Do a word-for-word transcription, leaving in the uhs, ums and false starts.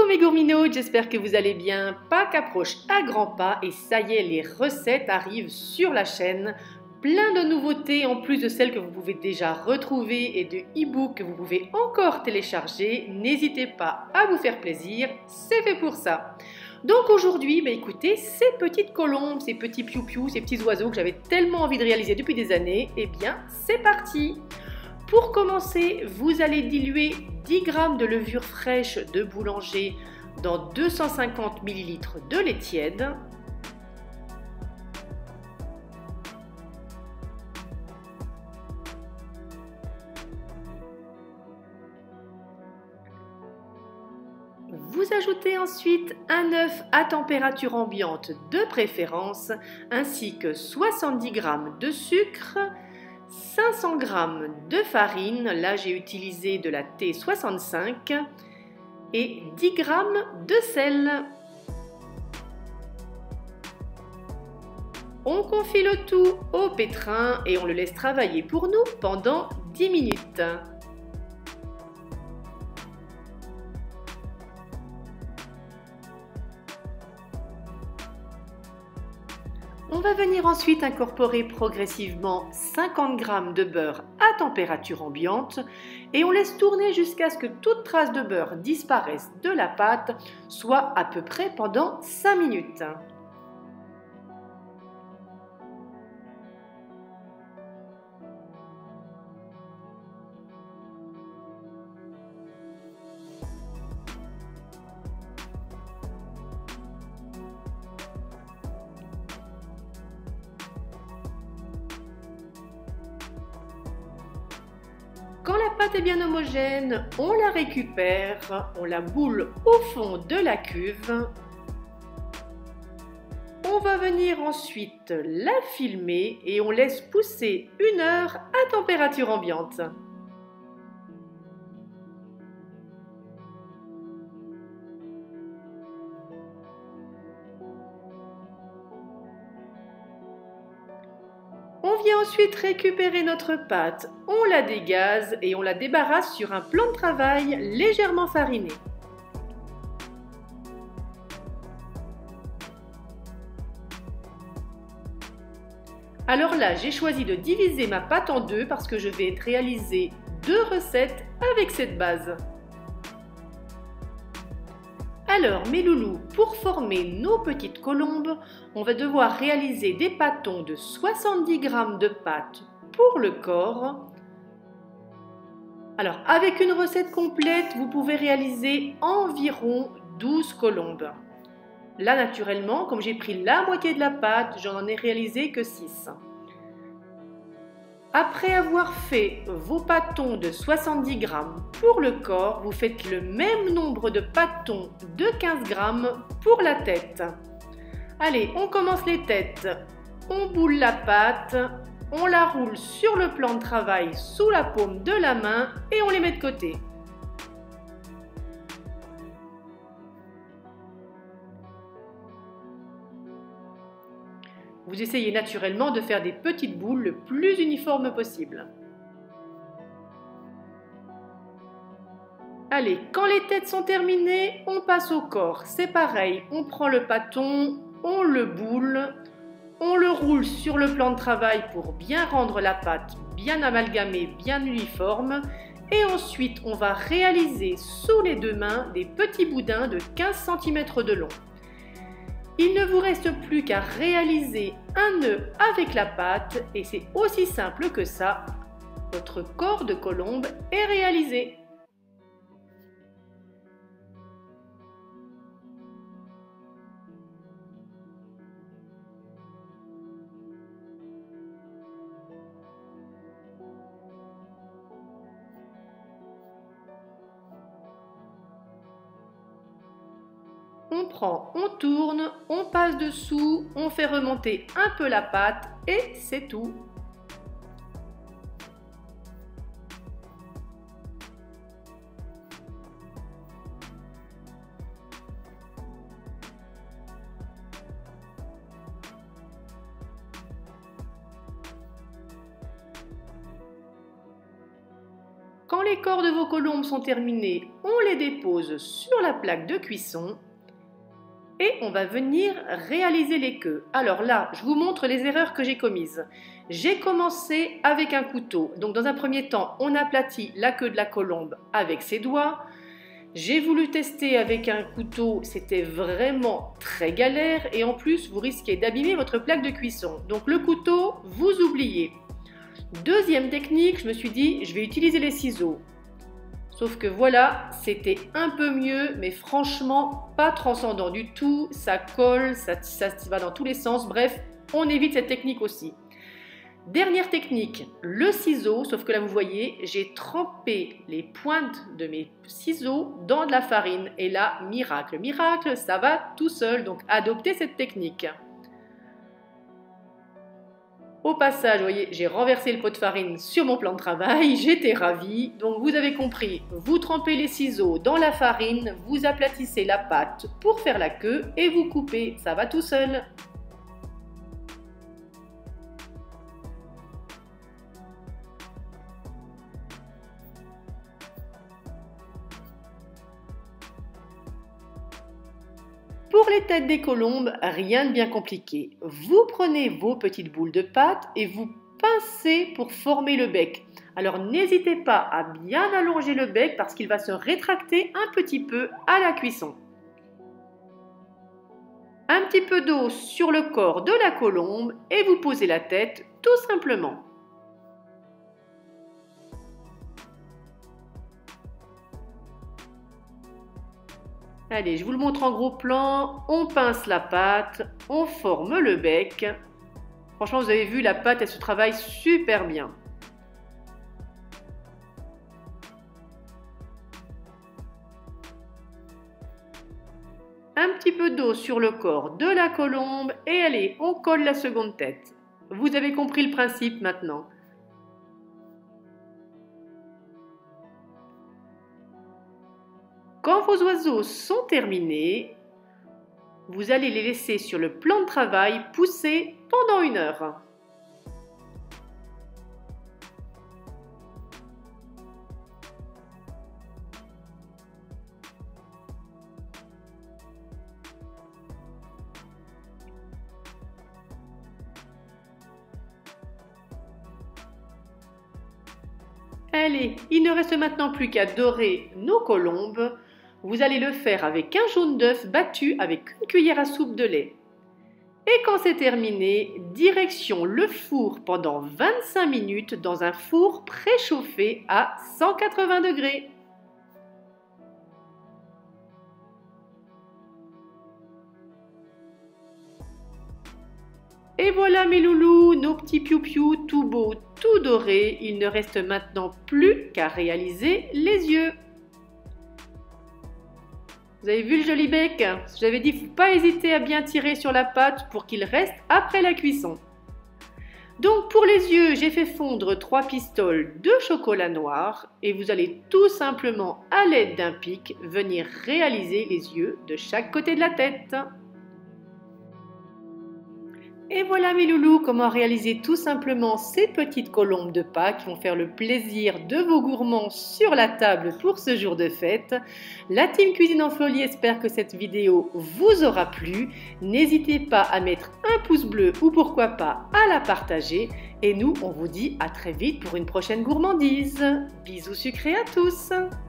Coucou mes gourminotes, j'espère que vous allez bien. Pâques approche à grands pas et ça y est, les recettes arrivent sur la chaîne. Plein de nouveautés en plus de celles que vous pouvez déjà retrouver et de e-books que vous pouvez encore télécharger. N'hésitez pas à vous faire plaisir, c'est fait pour ça. Donc aujourd'hui, bah écoutez, ces petites colombes, ces petits piou-piou, ces petits oiseaux que j'avais tellement envie de réaliser depuis des années, eh bien c'est parti! Pour commencer, vous allez diluer dix grammes de levure fraîche de boulanger dans deux cent cinquante millilitres de lait tiède. Vous ajoutez ensuite un œuf à température ambiante de préférence, ainsi que soixante-dix grammes de sucre, cinq cents grammes de farine, là j'ai utilisé de la T soixante-cinq, et dix grammes de sel. On confie le tout au pétrin et on le laisse travailler pour nous pendant dix minutes. On va venir ensuite incorporer progressivement cinquante grammes de beurre à température ambiante et on laisse tourner jusqu'à ce que toute trace de beurre disparaisse de la pâte, soit à peu près pendant cinq minutes. Quand la pâte est bien homogène, on la récupère, on la boule au fond de la cuve. On va venir ensuite la filmer et on laisse pousser une heure à température ambiante. On vient ensuite récupérer notre pâte, on la dégaze et on la débarrasse sur un plan de travail légèrement fariné. Alors là, j'ai choisi de diviser ma pâte en deux parce que je vais réaliser deux recettes avec cette base. Alors mes loulous, pour former nos petites colombes, on va devoir réaliser des pâtons de soixante-dix grammes de pâte pour le corps. Alors avec une recette complète, vous pouvez réaliser environ douze colombes. Là naturellement, comme j'ai pris la moitié de la pâte, j'en ai réalisé que six. Après avoir fait vos pâtons de soixante-dix grammes pour le corps, vous faites le même nombre de pâtons de quinze grammes pour la tête. Allez, on commence les têtes. On boule la pâte, on la roule sur le plan de travail sous la paume de la main et on les met de côté. Vous essayez naturellement de faire des petites boules le plus uniforme possible. Allez, quand les têtes sont terminées, on passe au corps. C'est pareil, on prend le pâton, on le boule, on le roule sur le plan de travail pour bien rendre la pâte bien amalgamée, bien uniforme. Et ensuite, on va réaliser sous les deux mains des petits boudins de quinze centimètres de long. Il ne vous reste plus qu'à réaliser un nœud avec la pâte et c'est aussi simple que ça. Votre corps de colombe est réalisé. On prend, on tourne, on passe dessous, on fait remonter un peu la pâte et c'est tout. Quand les corps de vos colombes sont terminés, on les dépose sur la plaque de cuisson et on va venir réaliser les queues. Alors là, je vous montre les erreurs que j'ai commises. J'ai commencé avec un couteau. Donc dans un premier temps, on aplatit la queue de la colombe avec ses doigts. J'ai voulu tester avec un couteau, c'était vraiment très galère et en plus, vous risquez d'abîmer votre plaque de cuisson. Donc le couteau, vous oubliez. Deuxième technique, je me suis dit, je vais utiliser les ciseaux. Sauf que voilà, c'était un peu mieux, mais franchement, pas transcendant du tout. Ça colle, ça, ça va dans tous les sens. Bref, on évite cette technique aussi. Dernière technique, le ciseau. Sauf que là, vous voyez, j'ai trempé les pointes de mes ciseaux dans de la farine. Et là, miracle, miracle, ça va tout seul. Donc, adoptez cette technique. Au passage, vous voyez, j'ai renversé le pot de farine sur mon plan de travail, j'étais ravie. Donc vous avez compris, vous trempez les ciseaux dans la farine, vous aplatissez la pâte pour faire la queue et vous coupez, ça va tout seul. Pour les têtes des colombes, rien de bien compliqué. Vous prenez vos petites boules de pâte et vous pincez pour former le bec. Alors n'hésitez pas à bien allonger le bec parce qu'il va se rétracter un petit peu à la cuisson. Un petit peu d'eau sur le corps de la colombe et vous posez la tête tout simplement. Allez, je vous le montre en gros plan, on pince la pâte, on forme le bec. Franchement, vous avez vu, la pâte, elle se travaille super bien. Un petit peu d'eau sur le corps de la colombe et allez, on colle la seconde tête. Vous avez compris le principe maintenant. Quand vos oiseaux sont terminés, vous allez les laisser sur le plan de travail pousser pendant une heure. Allez, il ne reste maintenant plus qu'à dorer nos colombes. Vous allez le faire avec un jaune d'œuf battu avec une cuillère à soupe de lait. Et quand c'est terminé, direction le four pendant vingt-cinq minutes dans un four préchauffé à cent quatre-vingts degrés. Et voilà mes loulous, nos petits piou-piou tout beaux, tout dorés. Il ne reste maintenant plus qu'à réaliser les yeux. Vous avez vu le joli bec? J'avais dit, il ne faut pas hésiter à bien tirer sur la pâte pour qu'il reste après la cuisson. Donc pour les yeux, j'ai fait fondre trois pistoles de chocolat noir et vous allez tout simplement, à l'aide d'un pic, venir réaliser les yeux de chaque côté de la tête. Et voilà mes loulous, comment réaliser tout simplement ces petites colombes de Pâques qui vont faire le plaisir de vos gourmands sur la table pour ce jour de fête. La team Cuisine en Folie espère que cette vidéo vous aura plu. N'hésitez pas à mettre un pouce bleu ou pourquoi pas à la partager. Et nous, on vous dit à très vite pour une prochaine gourmandise. Bisous sucrés à tous!